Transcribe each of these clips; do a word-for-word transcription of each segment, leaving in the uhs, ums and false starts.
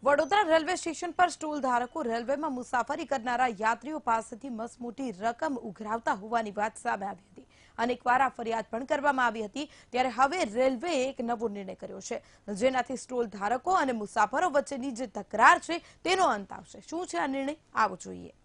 Vadodara railway station પર stall ધારકો રેલવેમાં મુસાફરી કરનારા યાત્રીઓ પાસેથી મસમોટી રકમ ઉઘરાવતા હોવાની વાત સામે આવી હતી। અનેકવાર આ ફરિયાદ પણ કરવામાં આવી હતી। ત્યારે હવે રેલવેએ એક નવો નિર્ણય કર્યો છે, જેનાથી સ્ટોલ ધારકો અને મુસાફરો વચ્ચેની જે તકરાર છે તેનો અંત આવશે। શું છે આ નિર્ણય, આવો જોઈએ।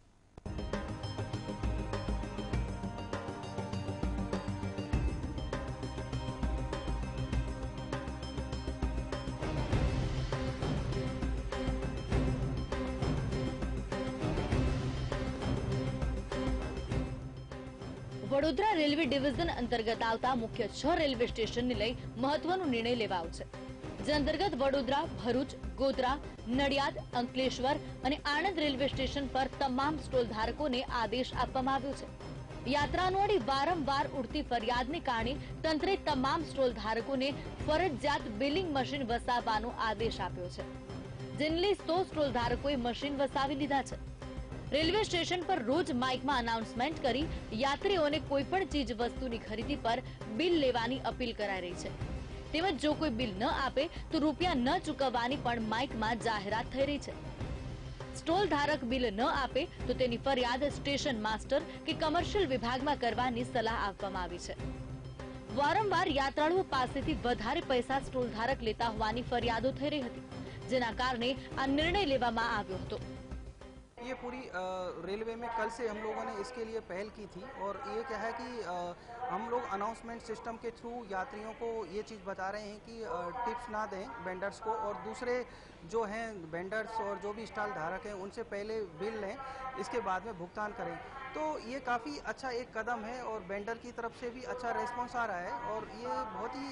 વડોદરા રેલવે ડિવિઝન અંતર્ગત આવતા મુખ્ય છ રેલવે સ્ટેશનને લઈ મહત્વનો નિર્ણય લેવાયો છે, જે અંતર્ગત વડોદરા, ભરૂચ, ગોધરા, નડિયાદ, અંકલેશ્વર અને આણંદ રેલવે સ્ટેશન પર તમામ સ્ટોલ ધારકોને આદેશ આપવામાં આવ્યો છે। યાત્રાનો અડી વારંવાર ઉડતી ફરિયાદને કારણે તંત્રે તમામ સ્ટોલ ધારકોને ફરજિયાત બિલિંગ મશીન વસાવવાનો આદેશ આપ્યો છે, જેને લઈ સો સ્ટોલ ધારકોએ મશીન વસાવી લીધા છે। રેલવે સ્ટેશન પર રોજ માઇકમાં અનાઉન્સમેન્ટ કરી યાત્રીઓને કોઈપણ ચીજ વસ્તુની ખરીદી પર બિલ લેવાની અપીલ કરાઈ રહી છે। તેમજ જો કોઈ બિલ ન આપે તો રૂપિયા ન ચૂકવવાની પણ માઇકમાં જાહેરાત થઈ રહી છે। સ્ટોલ ધારક બિલ ન આપે તો તેની ફરિયાદ સ્ટેશન માસ્ટર કે કમર્શિયલ વિભાગમાં કરવાની સલાહ આપવામાં આવી છે। વારંવાર યાત્રાળુઓ પાસેથી વધારે પૈસા સ્ટોલ ધારક લેતા હોવાની ફરિયાદો થઈ રહી હતી, જેના કારણે આ નિર્ણય લેવામાં આવ્યો હતો। ये पूरी रेलवे में कल से हम लोगों ने इसके लिए पहल की थी और ये क्या है कि हम लोग अनाउंसमेंट सिस्टम के थ्रू यात्रियों को ये चीज़ बता रहे हैं कि टिप्स ना दें वेंडर्स को, और दूसरे जो हैं वेंडर्स और जो भी स्टॉल धारक हैं उनसे पहले बिल लें, इसके बाद में भुगतान करें। तो ये काफ़ी अच्छा एक कदम है और वेंडर की तरफ से भी अच्छा रिस्पॉन्स आ रहा है और ये बहुत ही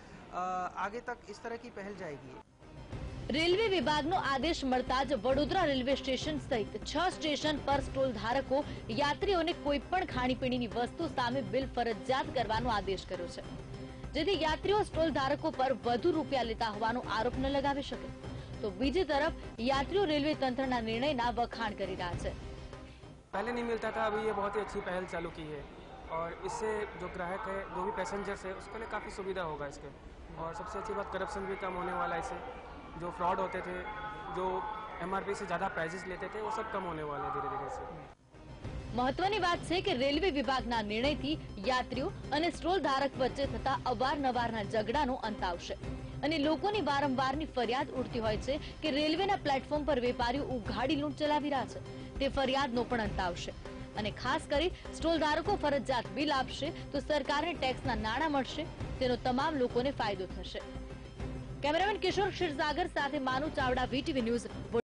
आगे तक इस तरह की पहल जाएगी। रेलवे विभागનો આદેશ મળતા જ વડોદરા રેલવે સ્ટેશન સહિત છ સ્ટેશન પર સ્ટોલ ધારકો યાત્રીઓને કોઈપણ ખાણીપીણીની વસ્તુ સામે બિલ ફરજિયાત કરવાનો આદેશ કર્યો છે, જેથી યાત્રીઓ સ્ટોલ ધારકો પર વધુ રૂપિયા લેતા હોવાનો આરોપ ન લગાવી શકે। તો બીજી તરફ યાત્રીઓ રેલવે તંત્રના નિર્ણયના વખાણ કરી રહ્યા છે। पहले नहीं मिलता था, अभी ये बहुत ही अच्छी पहल चालू की है और इससे जो ग्राहक है, जो भी पैसेंजर्स है, उसके लिए काफ़ी सुविधा होगा इसके। और सबसे अच्छी बात, करप्शन भी कम होने वाला है इससे। जो फ्रॉड होते थे, जो एमआरपी से ज़्यादा प्राइसेस लेते थे, वो सब कम होने वाले हैं धीरे धीरे से। મહત્વની વાત છે કે રેલવે વિભાગના નિર્ણયથી યાત્રીઓ અને સ્ટોલ ધારક વચ્ચે થતા અવારનવારના ઝઘડાનો અંત આવશે અને લોકોની વારંવારની ફરિયાદ ઉઠતી હોય છે કે રેલવેના પ્લેટફોર્મ પર વેપારીઓ ઉઘાડી લૂંટ ચલાવી રહ્યા છે, તે ફરિયાદનો પણ અંત આવશે। અને ખાસ કરી સ્ટોલ ધારકો ફરજિયાત બિલ આપશે તો સરકારને ટેક્સના નાણાં મળશે, તેનો તમામ લોકોને ફાયદો થશે। કેમેરામેન કિશોર ક્ષીરસાગર સાથે માનુ ચાવડા, વીટીવી ન્યૂઝ।